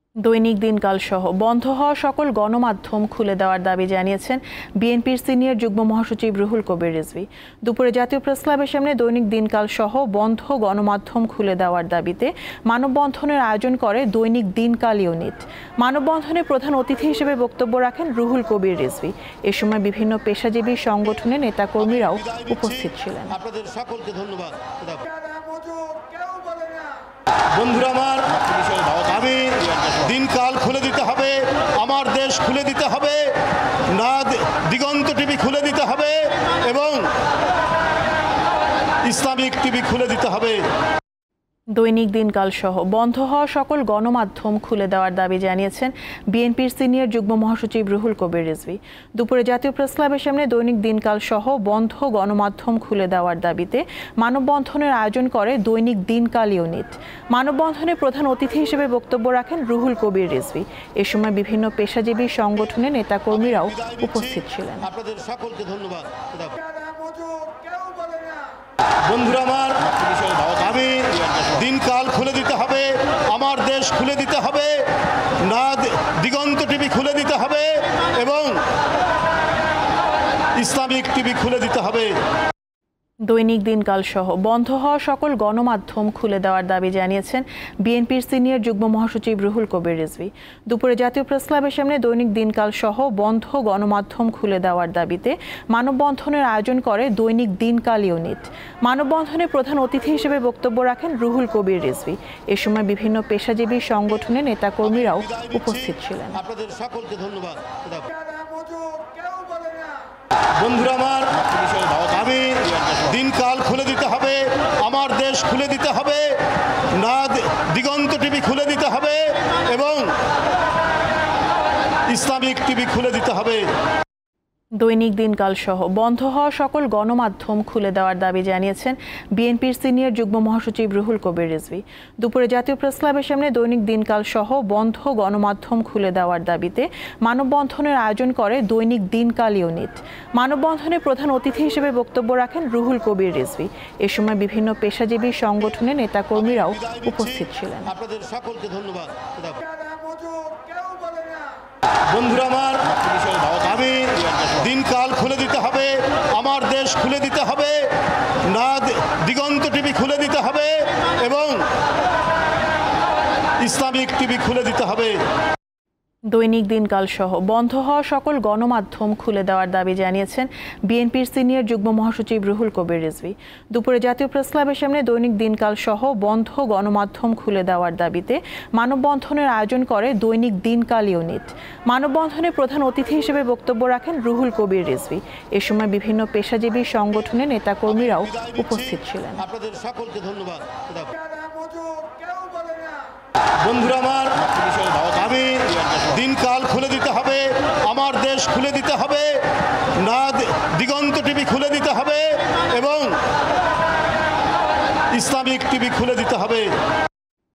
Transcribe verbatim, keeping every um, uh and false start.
দৈনিক দিনকাল সহ বন্ধ হওয়া সকল গণমাধ্যম খুলে দেওয়ার দাবি জানিয়েছেন বিএনপির সিনিয়র যুগ্ম মহাসচিব রুহুল কবির রিজভী। দুপুরে জাতীয় প্রেসক্লাবের সামনে দৈনিক দিনকাল সহ বন্ধ গণমাধ্যম খুলে দেওয়ার দাবিতে মানববন্ধনের আয়োজন করে দৈনিক দিনকাল ইউনিট। মানববন্ধনে প্রধান অতিথি হিসেবে বক্তব্য রাখেন রুহুল কবির রিজভী। এ সময় বিভিন্ন পেশাজীবী সংগঠনের নেতাকর্মীরাও উপস্থিত ছিলেন। আপনাদের সকলকে ধন্যবাদ। বন্ধুরা আমার, আমি দিনকাল খুলে দিতে হবে, আমার দেশ খুলে দিতে হবে, না দিগন্ত টিভি খুলে দিতে হবে এবং ইসলামিক টিভি খুলে দিতে হবে। দৈনিক দিনকাল সহ বন্ধ হওয়া সকল গণমাধ্যম খুলে দেওয়ার দাবি জানিয়েছেন বিএনপির সিনিয়র যুগ্ম মহাসচিব রুহুল কবির রিজভী। দুপুরে জাতীয় প্রেসক্লাবের সামনে দৈনিক দিনকাল সহ বন্ধ গণমাধ্যম খুলে দেওয়ার দাবিতে মানববন্ধনের আয়োজন করে দৈনিক দিনকাল ইউনিট। মানববন্ধনে প্রধান অতিথি হিসেবে বক্তব্য রাখেন রুহুল কবির রিজভী। এ সময় বিভিন্ন পেশাজীবী সংগঠনের নেতাকর্মীরাও উপস্থিত ছিলেন। আপনাদের সকলকে ধন্যবাদ। বন্ধুরা আমার, আমি দিনকাল খুলে দিতে হবে, আমার দেশ খুলে দিতে হবে, না দিগন্ত টিভি খুলে দিতে হবে এবং ইসলামিক টিভি খুলে দিতে হবে। দৈনিক দিনকাল সহ বন্ধ হওয়া সকল গণমাধ্যম খুলে দেওয়ার দাবি জানিয়েছেন বিএনপির সিনিয়র যুগ্ম মহাসচিব রুহুল কবির রিজভী। দুপুরে জাতীয় প্রেসক্লাবের সামনে দৈনিক দিনকাল সহ বন্ধ গণমাধ্যম খুলে দেওয়ার দাবিতে মানববন্ধনের আয়োজন করে দৈনিক দিনকাল ইউনিট। মানববন্ধনে প্রধান অতিথি হিসেবে বক্তব্য রাখেন রুহুল কবির রিজভী। এ সময় বিভিন্ন পেশাজীবী সংগঠনের নেতাকর্মীরাও উপস্থিত ছিলেন। আপনাদের সকলকে ধন্যবাদ। বন্ধুরা আমার, আমি দিনকাল খুলে দিতে হবে, আমার দেশ খুলে দিতে হবে, না দিগন্ত টিভি খুলে দিতে হবে এবং ইসলামিক টিভি খুলে দিতে হবে। দৈনিক দিনকাল সহ বন্ধ হওয়া সকল গণমাধ্যম খুলে দেওয়ার দাবি জানিয়েছেন বিএনপির সিনিয়র যুগ্ম মহাসচিব রুহুল কবির রিজভী। দুপুরে জাতীয় প্রেসক্লাবের সামনে দৈনিক দিনকাল সহ বন্ধ গণমাধ্যম খুলে দেওয়ার দাবিতে মানববন্ধনের আয়োজন করে দৈনিক দিনকাল ইউনিট। মানববন্ধনে প্রধান অতিথি হিসেবে বক্তব্য রাখেন রুহুল কবির রিজভী। এ সময় বিভিন্ন পেশাজীবী সংগঠনের নেতাকর্মীরাও উপস্থিত ছিলেন। আপনাদের সকলকে ধন্যবাদ। বন্ধুরা আমার, আমি দিনকাল খুলে দিতে হবে, আমার দেশ খুলে দিতে হবে, না দিগন্ত টিভি খুলে দিতে হবে এবং ইসলামিক টিভি খুলে দিতে হবে। দৈনিক দিনকাল সহ বন্ধ হওয়া সকল গণমাধ্যম খুলে দেওয়ার দাবি জানিয়েছেন বিএনপির সিনিয়র যুগ্ম মহাসচিব রুহুল কবির রিজভী। দুপুরে জাতীয় প্রেসক্লাবের সামনে দৈনিক দিনকাল সহ বন্ধ গণমাধ্যম খুলে দেওয়ার দাবিতে মানববন্ধনের আয়োজন করে দৈনিক দিনকাল ইউনিট। মানববন্ধনে প্রধান অতিথি হিসেবে বক্তব্য রাখেন রুহুল কবির রিজভী। এ সময় বিভিন্ন পেশাজীবী সংগঠনের নেতাকর্মীরাও উপস্থিত ছিলেন। আপনাদের সকলকে ধন্যবাদ। বন্ধুরা আমার, আমি দিনকাল খুলে দিতে হবে, আমার দেশ খুলে দিতে হবে, না দিগন্ত টিভি খুলে দিতে হবে এবং ইসলামিক টিভি খুলে দিতে হবে।